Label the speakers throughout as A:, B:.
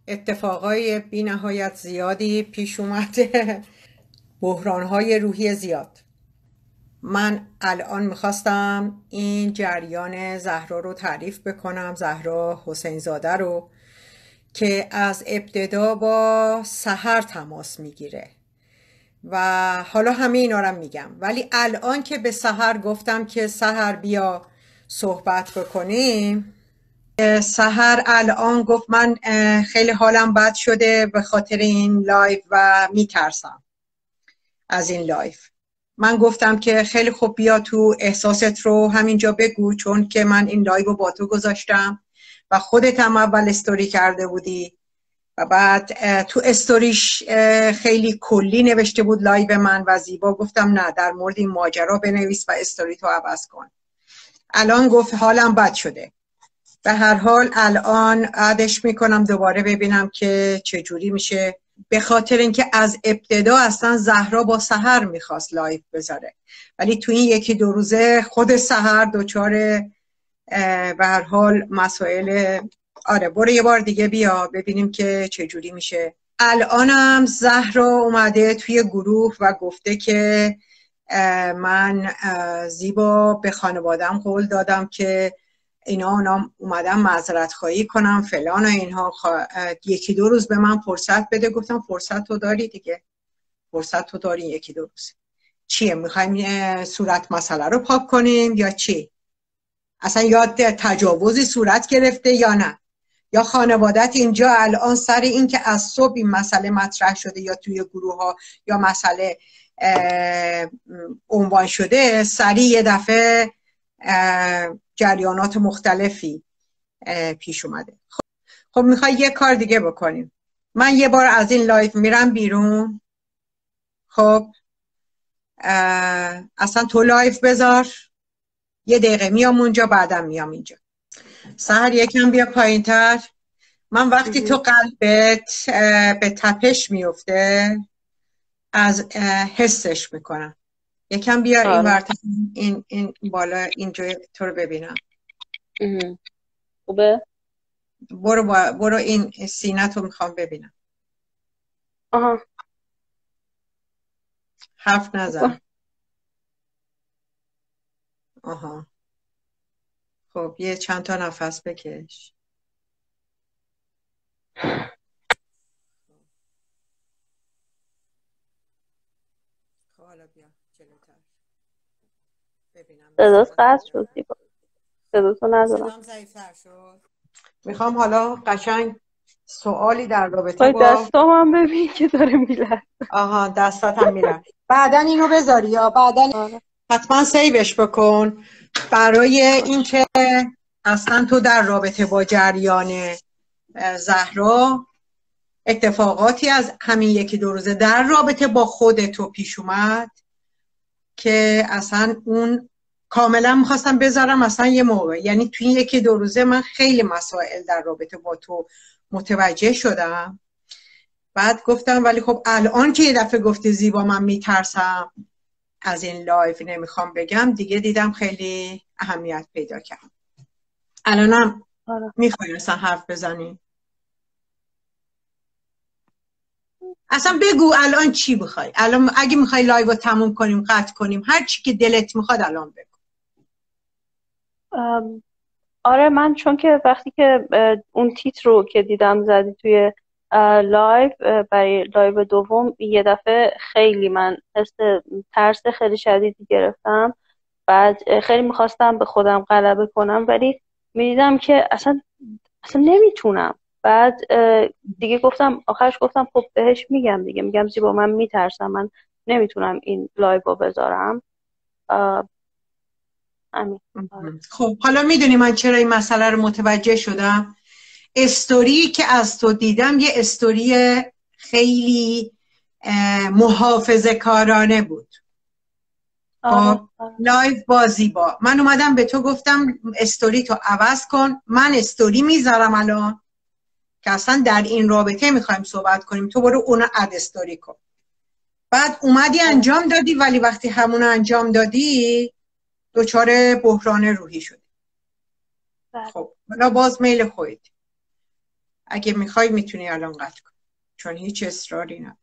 A: اتفاقای بی نهایت زیادی پیش اومده. بحرانهای روحی زیاد. من الان میخواستم این جریان زهرا رو تعریف بکنم، زهرا حسین زاده رو، که از ابتدا با سحر تماس میگیره و حالا همه اینا رو میگم، ولی الان که به سحر گفتم که سحر بیا صحبت بکنیم، سحر الان گفت من خیلی حالم بد شده به خاطر این لایو و میترسم از این لایو. من گفتم که خیلی خوب بیا تو احساست رو همینجا بگو، چون که من این لایو رو با تو گذاشتم و خودت هم اول استوری کرده بودی و بعد تو استوریش خیلی کلی نوشته بود لایو من و زیبا. گفتم نه، در مورد این ماجرا بنویس و استوری تو عوض کن. الان گفت حالم بد شده. به هر حال الان عادش میکنم دوباره ببینم که چجوری میشه، به خاطر اینکه از ابتدا اصلا زهرا با سحر میخواست لایف بذاره، ولی تو این یکی دو روزه خود سحر دوچار به هر حال مسائل. آره برو یه بار دیگه بیا ببینیم که چجوری میشه. الانم زهرا اومده توی گروه و گفته که من زیبا به خانوادم قول دادم که اونا اومدم معذرت خواهی کنم فلان و اینها، یکی دو روز به من فرصت بده. گفتم فرصت تو داری دیگه، فرصت تو داری یکی دو روز. چیه میخوایم صورت مسئله رو پاک کنیم یا چی؟ اصلا یا تجاوزی صورت گرفته یا نه، یا خانوادت اینجا الان سر این که از صبح این مسئله مطرح شده یا توی گروه ها یا مسئله عنوان شده، سریع یه دفعه جریانات مختلفی پیش اومده. خب میخوای یه کار دیگه بکنیم، من یه بار از این لایف میرم بیرون. خب اصلا تو لایف بذار، یه دقیقه میام اونجا بعدم میام اینجا. سحر یکم بیا پایین تر. من وقتی تو قلبت به تپش میفته از حسش میکنم. یکم بیا این ورطه، این بالا اینجا تو رو ببینم.
B: خوبه؟
A: برو این سینه رو میخوام ببینم.
B: آها،
A: حرف نزن. آها خب یه چند تا نفس بکش. حالا بیا جلوتر ببینم.
B: صداست قطع شد دیگه، صداتو ندارم.
A: صدام ضعیف‌تر شد. میخوام حالا قشنگ سوالی در رابطه
B: پای
A: با
B: دستام هم ببین که داره میلرزه.
A: آها دستات هم میلرزه. بعدن اینو بذاری یا بعدن حتما سیوش بکن برای اینکه اصلا تو در رابطه با جریان زهرا اتفاقاتی از همین یکی دو روزه در رابطه با خودتو پیش اومد که اصلا اون کاملا میخواستم بذارم اصلا یه موقع، یعنی توی این یکی دو روزه من خیلی مسائل در رابطه با تو متوجه شدم. بعد گفتم ولی خب الان که یه دفعه گفتی زیبا من میترسم از این لایف نمیخوام بگم دیگه، دیدم خیلی اهمیت پیدا کرد. الانم میخوای اصلا حرف بزنی؟ اصلا بگو الان چی بخوای. الان اگه میخوای لایو رو تموم کنیم قطع کنیم، هر چی که دلت میخواد الان بگو.
B: آره من چون که وقتی که اون تیتر رو که دیدم زدی توی لایو برای لایو دوم، یه دفعه خیلی من حس ترس خیلی شدیدی گرفتم. بعد خیلی میخواستم به خودم غلبه کنم ولی میدیدم که اصلا نمیتونم. بعد دیگه گفتم آخرش گفتم خب بهش میگم دیگه، میگم زیبا من میترسم، من نمیتونم این لایو رو بذارم.
A: خب حالا میدونی من چرا این مسئله رو متوجه شدم؟ استوری که از تو دیدم یه استوری خیلی محافظه کارانه بود. خب لایو با زیبا من اومدم به تو گفتم استوری تو عوض کن، من استوری میذارم الان که اصلا در این رابطه میخوایم صحبت کنیم، تو برو اون اد استوری کن. بعد اومدی انجام دادی، ولی وقتی همون انجام دادی دچار بحران روحی شدی. خب حالا باز میل خودت. اگه میخوای میتونی الان قطع کن، چون هیچ اصراری نداره.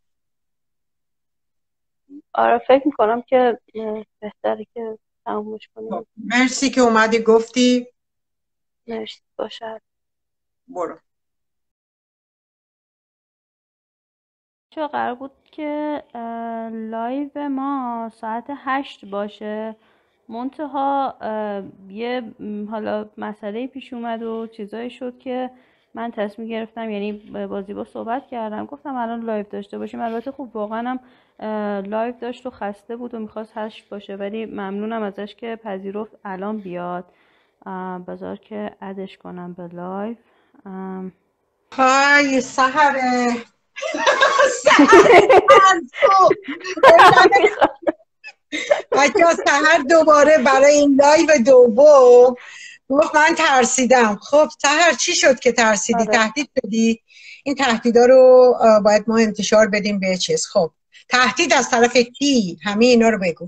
B: آره فکر میکنم که بهتره که تمومش کنیم.
A: مرسی که اومدی گفتی.
B: مرسی باشه.
A: برو.
B: چه قرار بود که لایو ما ساعت 8 باشه، منتها یه حالا مسئله پیش اومد و چیزایی شد که من تصمیم گرفتم، یعنی با زیبا صحبت کردم، گفتم الان لایو داشته باشیم. البته خب واقعا هم لایو داشت و خسته بود و میخواست 8 باشه، ولی ممنونم ازش که پذیرفت الان بیاد. بذار که ادش کنم به لایو.
A: های سحره بچه ها، سحر دوباره برای این لایو دوم گفت من ترسیدم. خب سحر چی شد که ترسیدی؟ تهدید شدی؟ این تهدیدا رو باید ما انتشار بدیم به چیز. خب تهدید از طرف کی؟ همه اینا رو بگو.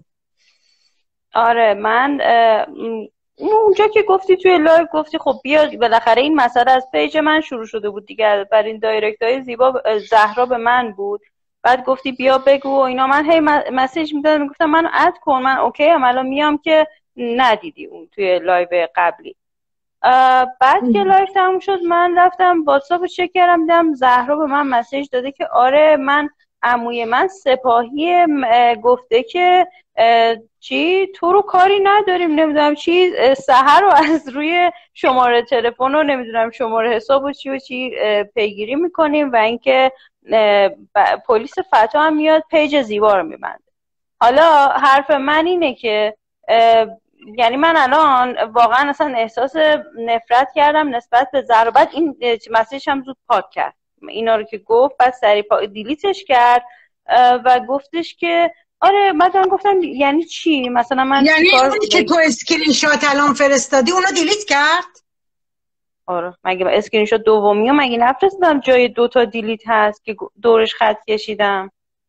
B: آره من اونجا که گفتی توی لایو، گفتی خب بیا بالاخره این مسئله از پیج من شروع شده بود دیگه، بر این دایرکت های زیبا زهرا به من بود، بعد گفتی بیا بگو و اینا. من هی مسیج میدادم، میگفتم منو اد کن، من اوکی ام الان میام، که ندیدی اون توی لایو قبلی. بعد که لایو تموم شد من رفتم واتساپ چک کردم، دیدم زهرا به من مسیج داده که آره من عموی من سپاهی گفته که چی تو رو کاری نداریم، نمیدونم چی، سحر رو از روی شماره تلفن و نمیدونم شماره حساب و چی پیگیری میکنیم و اینکه پلیس فتا هم میاد پیج زیبا رو میبنده. حالا حرف من اینه که یعنی من الان واقعا اصلا احساس نفرت کردم نسبت به زهرا. بعد این مسیجش هم زود پاک کرد اینا رو که گفت، بعد سریع دیلیتش کرد و گفتش که آره. من گفتم یعنی چی؟ مثلا من
A: یعنی اونی که تو اسکرین شات الان فرستادی اونو دیلیت کرد؟
B: آره مگه اسکرین شات دومی رو مگه نفرستادم جای 2 تا دیلیت هست که دورش خط کشیدم؟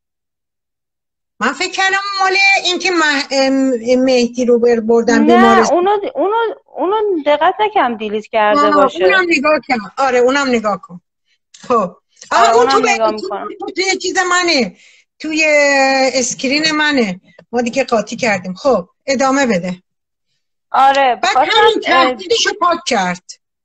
A: من فکر کردم مال این که مهدی رو بردم
B: نه
A: بیمارستان.
B: اونو دقت نکردم دیلیت کرده باشه.
A: اونم نگاه کن. آره اونم نگاه کن. خب اون تو توی چیز منه، توی اسکرین منه، ما دیگه قاطی کردیم. خب ادامه بده.
B: آره
A: بعد همین تهدیدشو پاک کرد.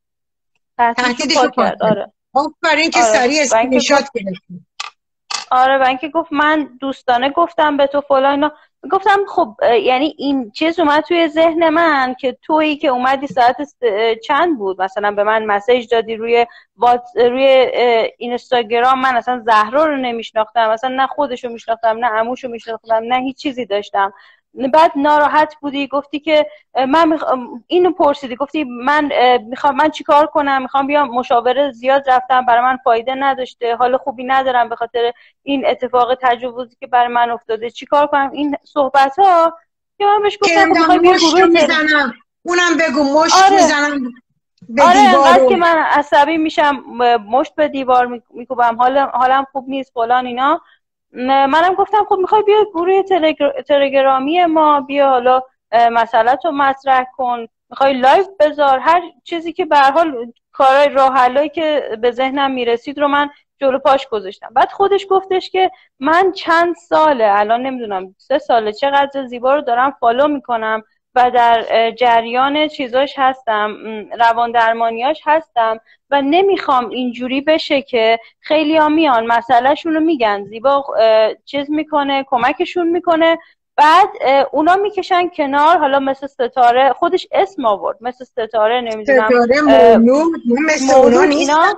B: تهدیدشو پاک کرد. آره
A: برای اینکه سریع اسکرین شات گرفتیم.
B: آره و اینکه گفت من دوستانه گفتم به تو فلان اینا. گفتم خب یعنی این چیز اومد توی ذهن من که تویی که اومدی ساعت چند بود مثلا به من مسیج دادی روی روی اینستاگرام، من اصلا زهرا رو نمیشناختم، مثلا نه خودشو میشناختم نه عموشو میشناختم نه هیچ چیزی داشتم. بعد ناراحت بودی، گفتی که من اینو پرسیدی، گفتی من چیکار کنم، میخوام بیام مشاوره، زیاد رفتم برای من فایده نداشته، حال خوبی ندارم به خاطر این اتفاق تجاوزی که برای من افتاده، چیکار کنم؟ این صحبت ها که من بهش گفتم میخوای بیا گروه
A: میزنم. اونم بگو مشت میزنم به
B: آره
A: دیوار.
B: انقدر که من عصبی میشم مشت به دیوار میکوبم، حالم خوب نیست فلان اینا. منم گفتم خب میخوای بیا گروه تلگرامی ما، بیا حالا مسئله‌تو مطرح کن، میخوای لایو بذار، هر چیزی که به هر حال کارهای راه حلایی که به ذهنم میرسید رو من جلو پاش گذاشتم. بعد خودش گفتش که من چند ساله الان نمیدونم 3 ساله چقدر زیبا رو دارم فالو میکنم و در جریان چیزاش هستم، روان درمانیاش هستم و نمیخوام اینجوری بشه که خیلی ها میان مسئله شونو میگن، زیبا چیز میکنه کمکشون میکنه، بعد اونا میکشن کنار، حالا مثل ستاره، خودش اسم آورد مثل ستاره، نمیدونم
A: ستاره مولود مثل اونا نیستم.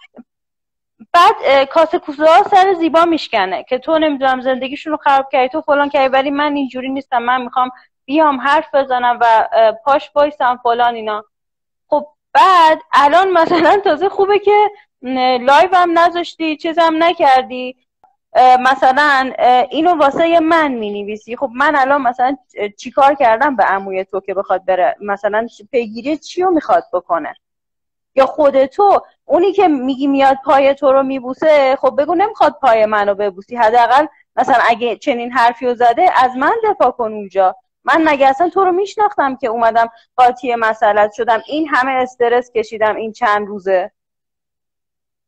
B: بعد کاسه کوزه ها سر زیبا میشکنه که تو نمیدونم زندگیشون رو خراب کردی، تو فلان کردی، ولی من اینجوری نیستم، من میخوام بیام حرف بزنم و پاش وایسم فلان اینا. خب بعد الان مثلا تازه خوبه که لایو هم نذاشتی، چیزم نکردی، مثلا اینو واسه من مینویسی. خب من الان مثلا چیکار کردم به عموی تو که بخواد بره مثلا پیگیری چیو میخواد بکنه؟ یا خود تو اونی که میگی میاد پای تو رو میبوسه، خب بگو نمیخواد پای منو ببوسی، حداقل مثلا اگه چنین حرفیو زده از من دفاع کن اونجا. من مگه اصلا تو رو میشناختم که اومدم قاطی مسئلت شدم، این همه استرس کشیدم این چند روزه؟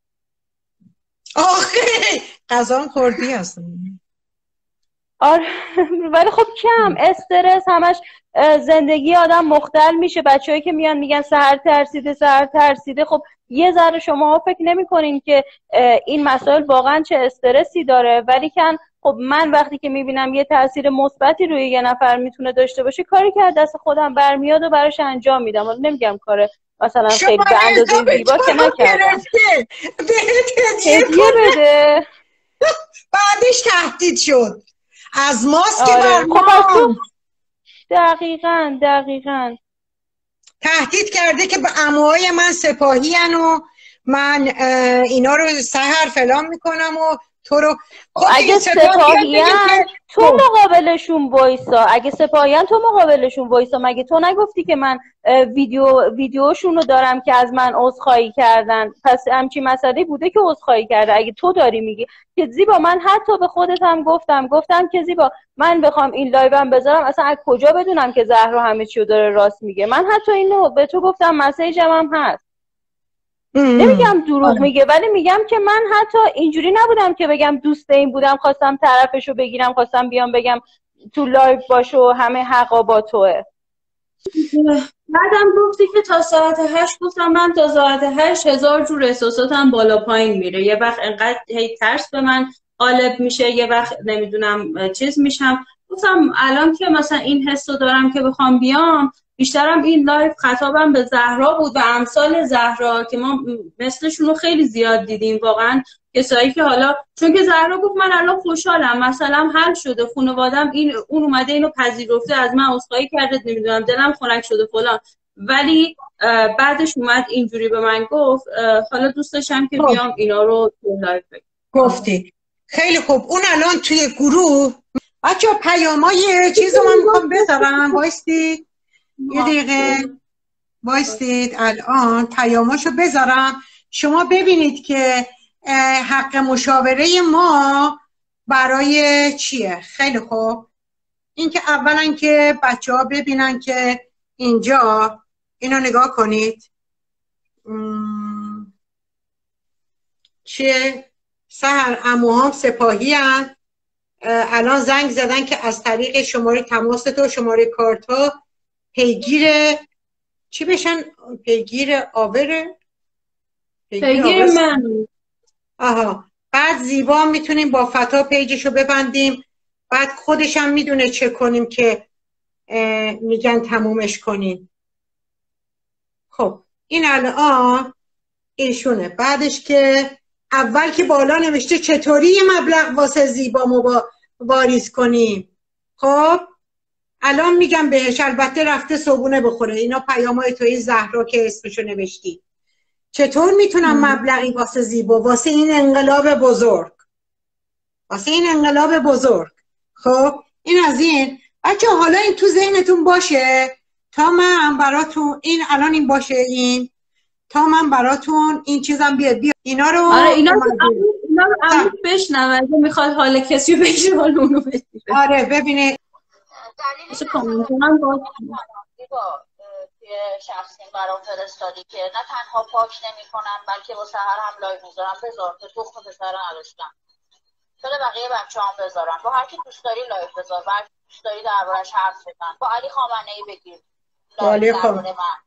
A: آخه غذا خوردی هستم.
B: آره ولی خب کم استرس همش، زندگی آدم مختل میشه. بچه‌هایی که میان میگن سحر ترسیده سحر ترسیده، خب یه ذره شما فکر نمی‌کنین که این مسائل واقعا چه استرسی داره؟ ولی کن خب من وقتی که میبینم یه تاثیر مثبتی روی یه نفر میتونه داشته باشه، کاری که از دست خودم برمیاد و براش انجام میدم. نمیگم کار مثلا خیلی
A: شماره
B: به اندازه
A: حساب
B: زیبا
A: تو
B: که
A: رو
B: نکردم.
A: گرفته بهت هدیه
B: هدیه
A: کنه،
B: بده.
A: بعدش تهدید شد از ماست که بر
B: آره خب پس تو
A: ما
B: دقیقاً دقیقاً
A: تهدید کرده که به عموهای من سپاهی هن و من اینا رو سحر فلان میکنم و تو رو. خب این
B: اگه
A: سپاه بیاد بگه
B: سپاهیان
A: که
B: تو
A: خب
B: مقابلشون وایسا، اگه سپاهیان تو مقابلشون وایسا. مگه تو نگفتی که من ویدیوشون رو دارم که از من عذرخواهی کردن؟ پس همچین مسئله بوده که عذرخواهی کرده. اگه تو داری میگی که زیبا، من حتی به خودت هم گفتم که زیبا من بخوام این لایوم بذارم، اصلا از کجا بدونم که زهرا همه چی رو داره راست میگه؟ من حتی اینو به تو گفتم، مسیجم هم هست. نمیگم دروغ
A: آره.
B: میگه، ولی میگم که من حتی اینجوری نبودم که بگم دوست این بودم خواستم طرفشو بگیرم، خواستم بیام بگم تو لایو باش و همه حقا با توه.
C: بعدم گفتی که تا ساعت 8، گفتم من تا ساعت 8 هزار جور احساساتم بالا پایین میره. یه وقت انقدر هی ترس به من غالب میشه، یه وقت نمیدونم چیز میشم. گفتم الان که مثلا این حسو دارم که بخوام بیام، بیشترم این لایف خطابم به زهرا بود و امثال زهرا که ما مثلشون رو خیلی زیاد دیدیم واقعا. کسایی که حالا چون که زهرا گفت من الان خوشحالم، مثلا حل شده، خانوادم اون اومده اینو پذیرفته، از من عذرخواهی کرده، نمیدونم دلم خنک شده فلان. ولی بعدش اومد اینجوری به من گفت حالا دوست داشتم که
A: خب
C: بیام اینا رو تو لایف بگم.
A: گفتی خیلی خوب. اون الان توی گروه بچه پیامای چیز رو من میخوام بذارم، وایستید یه دقیقه وایستید، الان پیاماشو بذارم شما ببینید که حق مشاوره ما برای چیه. خیلی خوب، این که اولا که بچه ها ببینن که اینجا اینو نگاه کنید چیه. سهر عموهام سپاهی هن. الان زنگ زدن که از طریق شماره تماس تو، شماره کارت ها پیگیر چی بشن؟ پیگیر آوره؟
C: پیگیر من.
A: آها. بعد زیبا میتونیم با فتا پیجشو ببندیم، بعد خودشم میدونه چه کنیم که میگن تمومش کنیم. خب این الان ایشونه. بعدش که اول که بالا نوشته چطوری یه مبلغ واسه زیبا واریز کنیم. خب الان میگم بهش، البته رفته صبونه بخوره. اینا پیامای توی زهرا که اسمشو نوشتی. چطور میتونم مبلغی واسه زیبا، واسه این انقلاب بزرگ، واسه این انقلاب بزرگ. خب این از این بچه. حالا این تو ذهنتون باشه تا من براتون این الان این باشه، این تا من براتون این چیزم بیاد اینا رو.
C: آره اینا رو عمود بشنوه، اگه میخواد حال کسی رو بگیره حال اونو بگیره.
A: آره ببینه
C: مثل کامنتونم باز
D: توی شخصیم برام فرستادی که نه تنها پاک نمی کنم بلکه با سحر هم لایو میذارم. بذار که تخم پسر نداشتم، شده بقیه بچه هم بذارم. با هر کی دوست داری لایو بذار، با هر کی دوست داری دربارش حرف بزن. با علی خامنه ای بگیر لایو درباره من.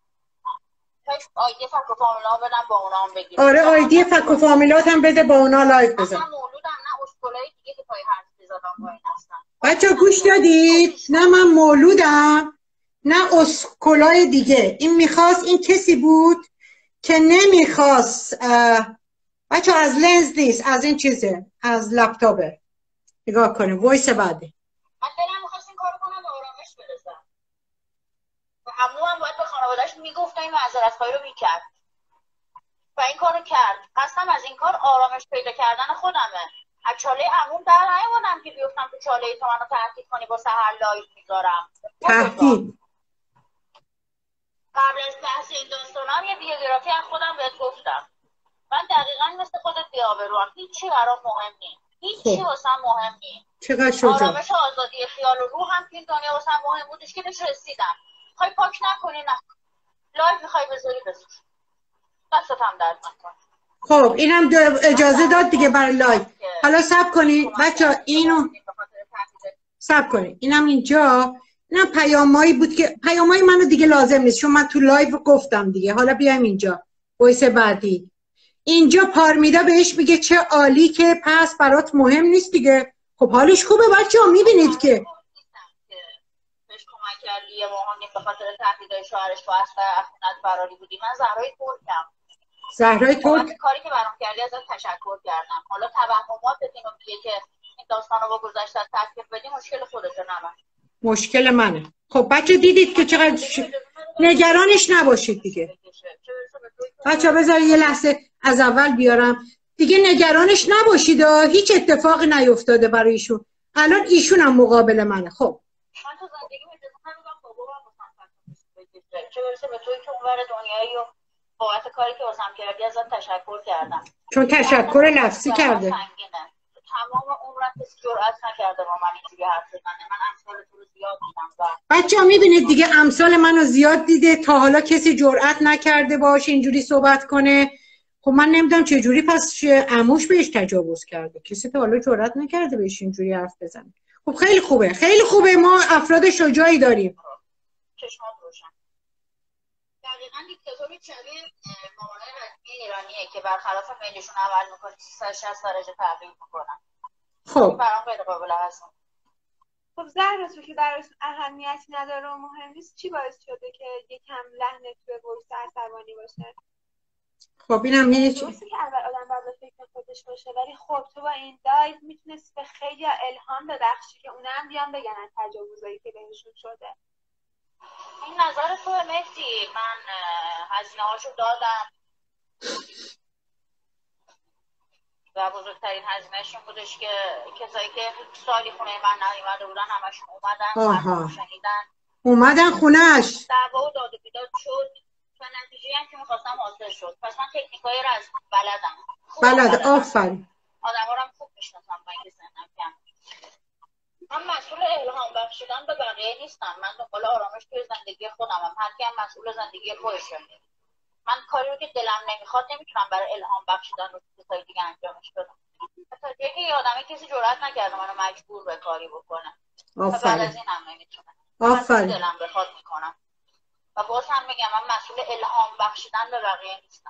D: آیدی فک و فامیلا بدم با اونا هم بگیر.
A: آره آیدی فک و فامیلات هم بده با اونا لایو بزن.
D: اصلا مولودم نه اسکولای دیگه که پای حرف بزنم با این هستن.
A: بچه گوش دادید؟ نه من مولودم نه اسکولای دیگه. این میخواست، این کسی بود که نمیخواست. بچه از لنز نیست، از این چیزه، از لپتاپه. نگاه کنیم وایس بعدی.
D: من دلم میخواست این کارو کنم به آرامش برسم و عمو هم باید به خانواده‌اش میگفت این معذرت‌خواهی رو میکرد و این کارو کرد. قصدم از این کار آرامش پیدا کردن خودمه. از چاله عموم در نیومدم که بیفتم تو چاله تو منو تهدید کنی با سحر لایو میذارم.
A: تهدید
D: قبل از بحث این داستانم یه بیوگرافی از خودم بهت گفتم. من دقیقاً مثل خودت بی‌آبروام. هیچی برام مهم نیست. هیچی واسم مهم نیست.
A: چقدر شجاع.
D: آرامش و آزادی خیال و روح هم که این دنیا واسم مهم بودش که بهش رسیدم. میخوای پاک نکنی نه. لایو میخوای بذاری بذار. دستت هم درد نکنه.
A: خب اینم اجازه داد دیگه برای لایو. حالا صبر کنید بچه‌ها، اینو صبر کنید. اینم اینجا، اینم پیامایی بود که پیامای منو دیگه لازم نیست چون من تو لایو گفتم دیگه. حالا بیایم اینجا وایس بعدی. اینجا پارمیدا بهش میگه چه عالی که پس برات مهم نیست دیگه. خب حالش خوبه بچه‌ها، میبینید که
D: بهش کمک کردی یه ماهانی به خاطر تهدیدهای شوهرش تو از خونت فراری بودی. من زهرای ترکم.
A: زهرای ترک
D: کاری که برام کردی ازت تشکر کردم. حالا توهماتت اینو میگه که این داستانو با گذشته تفکیک بدی، مشکل خودته، نه من.
A: مشکل منه. خب بچه دیدید که چقدر نگرانش نباشید دیگه. بچه بذار یه لحظه از اول بیارم دیگه. نگرانش نباشید، هیچ اتفاقی نیفتاده برای ایشون. الان ایشون هم مقابل منه. خب
D: من تو زندگی اجازه نمیدم بابا بکشه، چه برسه به توی که اونور دنیایی و بابت کاری که واسم کردی ازت تشکر کردم.
A: چون تشکر لفظی کرده.
D: تمام عمرم کسی جرئت نکرده با من اینجوری حرف بزنه. من امثال تو رو زیاد دیدم.
A: بچه‌ها میبینید دیگه، امثال منو زیاد دیده، تا حالا کسی جرئت نکرده باشه اینجوری صحبت کنه. خب من نمیدونم چه جوری پس عموش بهش تجاوز کرده. کسی تا حالا جرئت نکرده بهش اینجوری حرف بزنه. خب خیلی خوبه، خیلی خوبه، ما افراد شجاعی داریم.
D: چشمات روشن. دقیقاً دیکتاتوری شبیه مامانای رسمی ایرانیه که برخلاف میلشون عمل میکنه 360 درجه تغییر میکنن.
A: خب
D: برام غیر قابل هضم.
E: خب زهرا تو که براش اهمیتی نداره و مهم نیست، چی باعث شده که یکم لحنت به ورس عصبانی باشه؟
A: خب اینم
E: درسته که اول آدم باید به فکر خودش باشه، ولی خب تو با این لایو میتونستی به خیلی الهام ببخشی که اونم بیان بگن از تجاوزایی که بهشون شده.
D: این نظر تو مهدی. من هزینه هاشو دادم و بزرگترین هزینهش این بودش که کسایی که سالی خونه من نیومده بودن همشون اومدن، شنیدن،
A: اومدن خونهش،
D: دعوا و داد و بیداد شد و نتیجه هم که میخواستم حاصل شد. پس من تکنیکایی رو از بلدم.
A: آفرین.
D: آدم ها رو هم خوب میشناسم. من که سنم کم. من مسئول الهام بخشیدن به بقیه نیستم. من دنبال آرامش توی زندگی خودمم. هر کی هم مسئول زندگی خودشه. من کاری رو که دلم نمیخواد نمیتونم برای الهام بخشیدن رو کسای دیگه انجامش بدم. تا جایی که یه آدمی کسی جرئت نکرده منو مجبور به کاری بکنه. بعد از این هم نمیتونه.
A: آفرین.
D: دلم بخواد میکنم. و باز هم میگم من مسئول الهام بخشیدن به بقیه نیستم.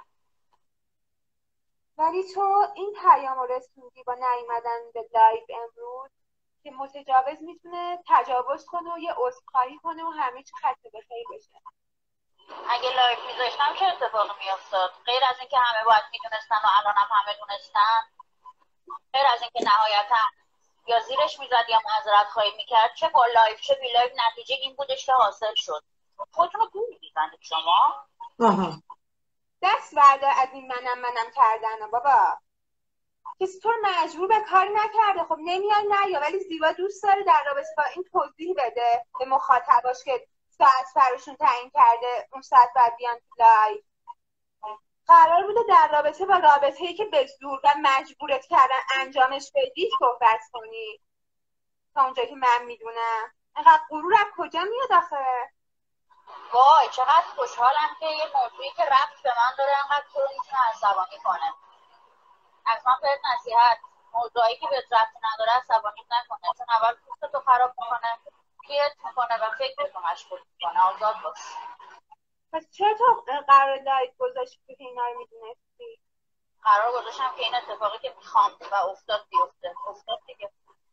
E: ولی تو این پیام رو رسوندی با نیومدن به لایو امروز که متجاوز میتونه تجاوز کنه و یه عذرخواهی کنه و همه چی خط به خیر بشه.
D: اگه لایو میذاشتم چه اتفاقی میافتاد؟ غیر از اینکه همه باید میدونستن و الانم همه دونستن، غیر از اینکه نهایتا یا زیرش میزد یا معذرت خواهی میکرد، چه با لایو چه بی لایو نتیجه این بودش که حاصل شد. خودتون رو گول میزنید شما.
E: دست بردار از این منم کردن بابا. کسی تو رو مجبور به کاری نکرده. خب نمیای نه یا ولی زیبا دوست داره در رابطه با این توضیح بده به مخاطباش که ساعت فراشون تعیین کرده اون ساعت باید بیان تو لایو. قرار بوده در رابطه با رابطه‌ای که به زور و مجبورت کردن انجامش بدی صحبت کنی. تا اونجایی که من میدونم اینقدر غرور از کجا میاد آخه؟
D: وای چقدر خوشحالم که یه موضوعی که ربط به من داره انقدر تو رو میتونه عصبانی کنه. از من بهت نصیحت، موضوعی که بهت ربطی نداره عصبانیت نکنه، چون اول پوستتو خراب میکنه، پیرت میکنه و فکرتو مشغول میکنه. آزاد باش.
E: پس چرا تو قرار لایو گذاشتی که اینا رو میدونستی؟
D: قرار گذاشتم که این اتفاقی که میخوام و افتاد بیفته. افتاد دیگه.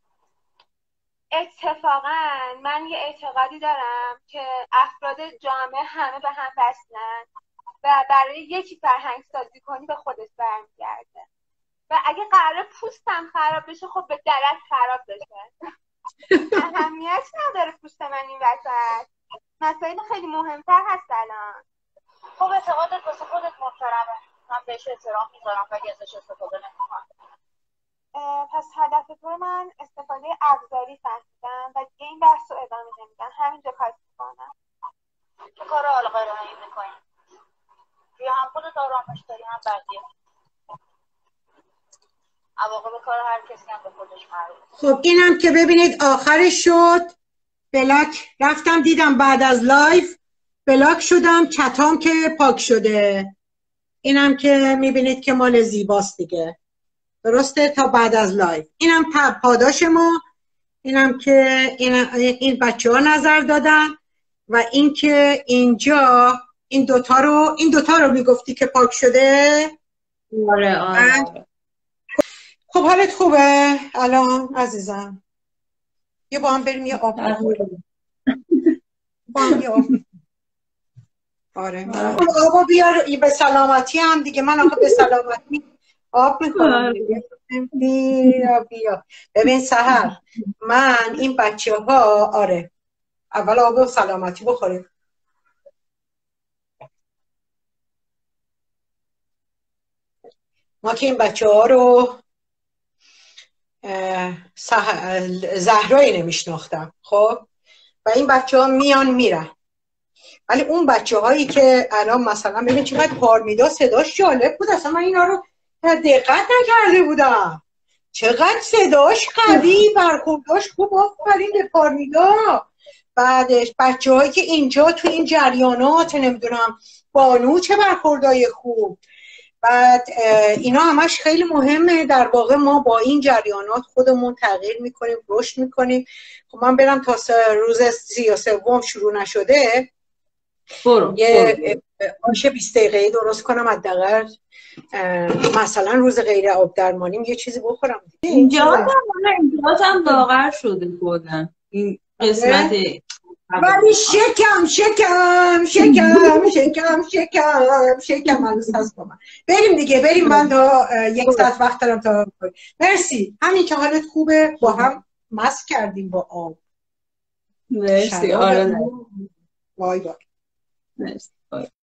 E: اتفاقا من یه اعتقادی دارم که افراد جامعه همه به هم وصلن و برای یکی فرهنگ سازی کنی به خودت برمیگرده و اگه قراره پوستم خراب بشه خب به درک خراب بشه. اهمیت نداره پوست من این وسط. مسائل خیلی مهمتر هست الان.
D: خب اعتقادت واسه خودت محترمه. من بهش احترام میذارم ولی ازش استفاده نمیکنم.
E: پس هدف تو من استفاده ابزاری فهمیدم و دیگه این بحث رو ادامه نمیدم. همینجا کار میکنم.
D: چه کار حال غیرانی میکنی؟ یا هم خودت آرامش داری هم بقیه. عواقب کار هر کسی هم به خودش مربوطه.
A: خب اینم که ببینید آخرش شد. بلاک رفتم دیدم بعد از لایف بلاک شدم، چتام که پاک شده. اینم که میبینید که مال زیباست دیگه، درسته؟ تا بعد از لایف. اینم پاداش ما، اینم که این بچه ها نظر دادن و این که اینجا این دوتا رو میگفتی که پاک شده.
C: آره.
A: خب حالت خوبه الان عزیزم؟ یه با هم بریم یه آب بخوریم. با هم یه آب. آره آبو بیار به سلامتی هم دیگه. من آخه به سلامتی آب میخورم. بیا ببین سحر، من این بچه ها آره اول آب سلامتی بخوریم. ما که این بچه ها رو زهرایی نمیشناختم، خب، و این بچه ها میان میرن، ولی اون بچه هایی که الان مثلا ببین چقدر پارمیدا صداش جالب بود، اصلا من اینا رو دقت نکرده بودم، چقدر صداش قوی، برخورداش خوب، آفرین به پارمیدا. بعدش بچه هایی که اینجا تو این جریانات نمیدونم بانو چه برخوردای خوب. بعد اینا همش خیلی مهمه. در واقع ما با این جریانات خودمون تغییر میکنیم، رشد میکنیم. خب من برم تا روز 33 شروع نشده یه آش 20 دقیقه‌ای درست کنم حداقل، مثلا روز غیر آب درمانیم یه چیزی بخورم.
C: اینجا هم لاغر شده کلا این قسمت،
A: ولی شکم هنوز هست با من. بریم دیگه، بریم. من تا 1 ساعت وقت دارم تا مرسی. همین که حالت خوبه، با هم مست کردیم با آب.
C: مرسی. آره
A: وای وای.
C: مرسی.